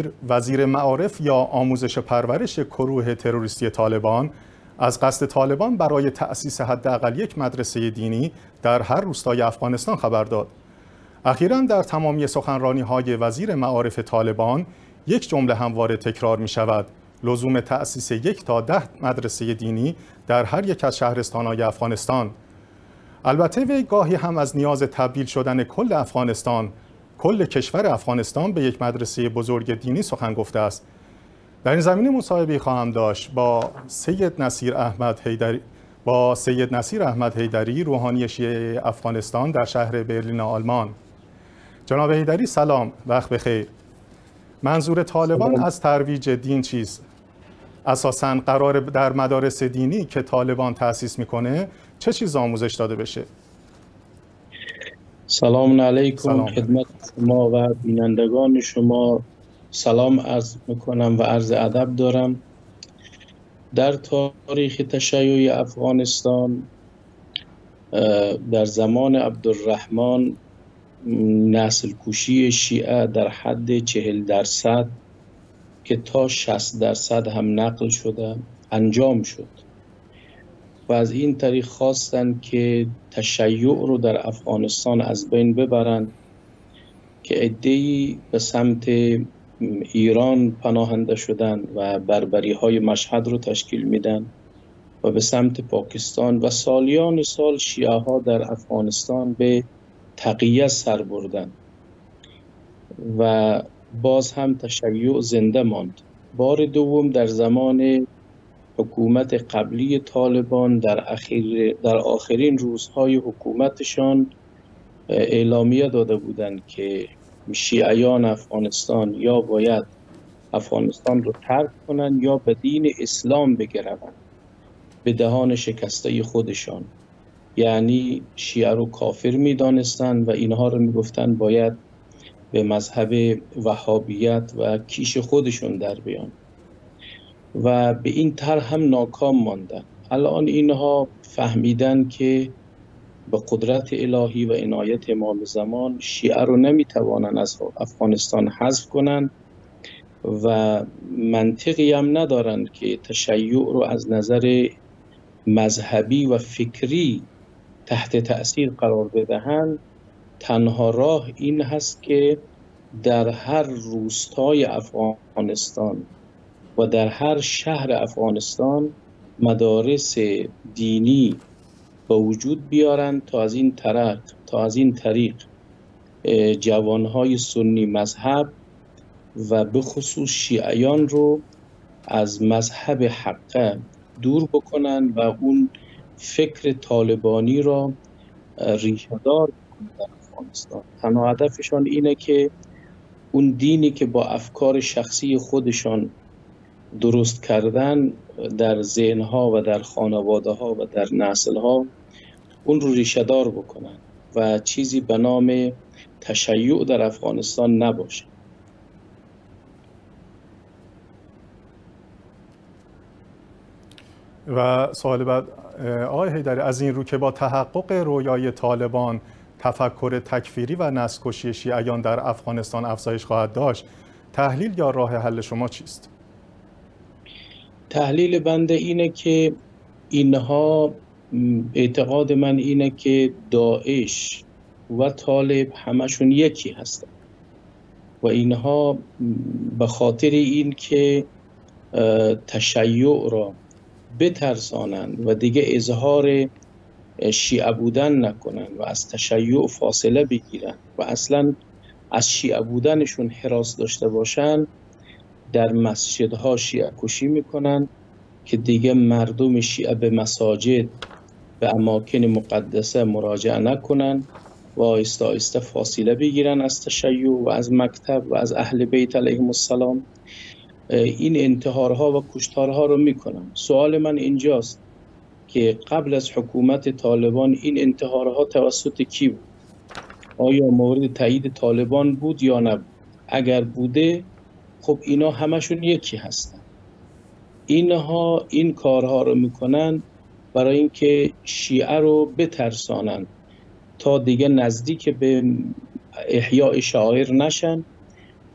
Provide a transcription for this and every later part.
وزیر معارف یا آموزش پرورش گروه تروریستی طالبان از قصد طالبان برای تأسیس حداقل یک مدرسه دینی در هر روستای افغانستان خبر داد. اخیراً در تمامی سخنرانی‌های وزیر معارف طالبان یک جمله همواره تکرار می‌شود: لزوم تأسیس 1 تا 10 مدرسه دینی در هر یک از شهرستان‌های افغانستان. البته وی گاهی هم از نیاز تبدیل شدن کل کشور افغانستان به یک مدرسه بزرگ دینی سخن گفته است. در این زمینه مصاحبه‌ای خواهم داشت با سید نصیر احمد حیدری، روحانی شیعه افغانستان در شهر برلین آلمان. جناب حیدری سلام، وقت بخیر. منظور طالبان از ترویج دین چیست؟ اساساً قرار در مدارس دینی که طالبان تأسیس میکنه چه چیز آموزش داده بشه؟ سلام علیکم خدمت شما و بینندگان شما. سلام عرض میکنم و عرض ادب دارم. در تاریخ تشیع افغانستان در زمان عبدالرحمن نسل کشی شیعه در حد 40% که تا 60% هم نقل شده انجام شد و از این طریق خواستند که تشیع رو در افغانستان از بین ببرند که عده‌ای به سمت ایران پناهنده شدند و بربری های مشهد رو تشکیل میدن و به سمت پاکستان و سالیان سال شیعه ها در افغانستان به تقیه سر بردن و باز هم تشیع زنده ماند. بار دوم در زمان حکومت قبلی طالبان در آخرین روزهای حکومتشان اعلامیه داده بودند که شیعیان افغانستان یا باید افغانستان رو ترک کنند یا به دین اسلام بگروند به دهان شکسته خودشان. یعنی شیعه رو کافر می دانستند و اینها رو می گفتند باید به مذهب وهابیت و کیش خودشون در بیان و به این طرح هم ناکام ماندن. الان اینها فهمیدن که به قدرت الهی و عنایت امام زمان شیعه رو نمیتوانند از افغانستان حذف کنند و منطقی هم ندارند که تشیع رو از نظر مذهبی و فکری تحت تأثیر قرار بدهند. تنها راه این هست که در هر روستای افغانستان و در هر شهر افغانستان مدارس دینی به وجود بیارند تا از این طریق جوانهای سنی مذهب و به خصوص شیعیان رو از مذهب حقه دور بکنند و اون فکر طالبانی را ریشه دار بکنند در افغانستان. تنها هدفشان اینه که اون دینی که با افکار شخصی خودشان درست کردن در ذهنها و در خانواده ها و در نسل ها اون رو ریشه دار بکنن و چیزی به نام تشیع در افغانستان نباشه. و سوال بعد آقای حیدری، از این رو که با تحقق رویای طالبان تفکر تکفیری و نسل‌کشی شیعیان در افغانستان افزایش خواهد داشت، تحلیل یا راه حل شما چیست؟ تحلیل بنده اینه که اینها اعتقاد من اینه که داعش و طالب همشون یکی هستن و اینها به خاطر این که تشیع را بترسانند و دیگه اظهار شیعه بودن نکنن و از تشیع فاصله بگیرن و اصلا از شیعه بودنشون حراس داشته باشن، در مسجدها شیعه کشی میکنن که دیگه مردم شیعه به مساجد به اماکن مقدسه مراجعه نکنن و آهسته آهسته فاصله بگیرن از تشیع و از مکتب و از اهل بیت علیهم السلام. این انتحارها و کشتارها رو میکنن. سوال من اینجاست که قبل از حکومت طالبان این انتحارها توسط کی بود؟ آیا مورد تایید طالبان بود یا نبود؟ اگر بوده خب اینا همشون یکی هستن. اینها این کارها رو میکنن برای اینکه شیعه رو بترسانن تا دیگه نزدیک به احیاء شعائر نشن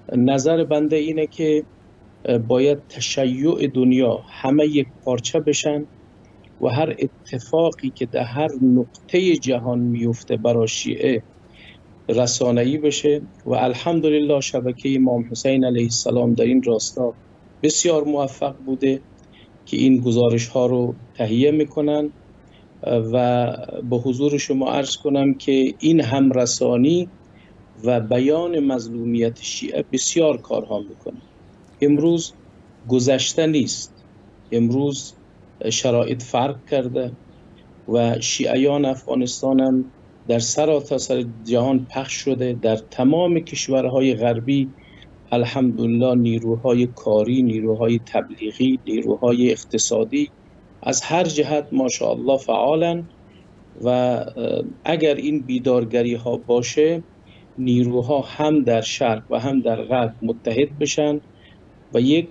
نظر بنده اینه که باید تشیع دنیا همه یک پارچه بشن و هر اتفاقی که در هر نقطه جهان میفته برای شیعه رسانه‌ای بشه و الحمدلله شبکه امام حسین علیه السلام در این راستا بسیار موفق بوده که این گزارش ها رو تهیه میکنن و به حضور شما عرض کنم که این همرسانی و بیان مظلومیت شیعه بسیار کارها میکنه. امروز گذشته نیست، امروز شرایط فرق کرده و شیعیان افغانستان هم در سراسر جهان پخش شده. در تمام کشورهای غربی الحمدلله نیروهای کاری، نیروهای تبلیغی، نیروهای اقتصادی از هر جهت ماشاءالله فعالن و اگر این بیدارگری ها باشه نیروها هم در شرق و هم در غرب متحد بشن و یک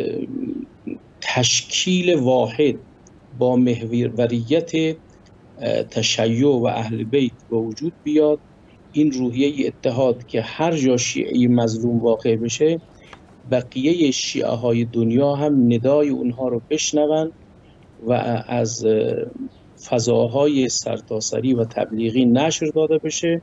تشکیل واحد با محوریت تشیع و اهل بیت به وجود بیاد. این روحیه اتحاد که هر جا شیعی مظلوم واقع بشه بقیه شیعه های دنیا هم ندای اونها رو بشنون و از فضاهای سرتاسری و تبلیغی نشر داده بشه.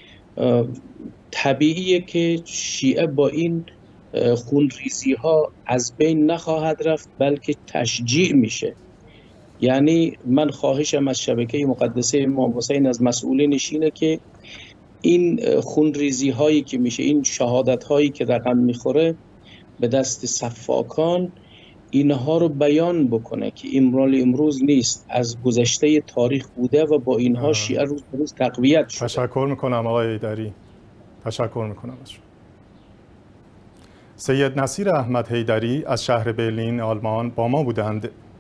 طبیعیه که شیعه با این خونریزی ها از بین نخواهد رفت بلکه تشجیع میشه. یعنی من خواهشم از شبکه مقدسه امام حسین از مسئولینش اینه که این خونریزی هایی که میشه، این شهادت هایی که رقم میخوره به دست سفاکان، اینها رو بیان بکنه که امروز نیست، از گذشته تاریخ بوده و با اینها شیعه روز به روز تقویت شده. تشکر میکنم آقای حیدری، تشکر میکنم از شما. سید نصیر احمد حیدری از شهر برلین آلمان با ما بودند.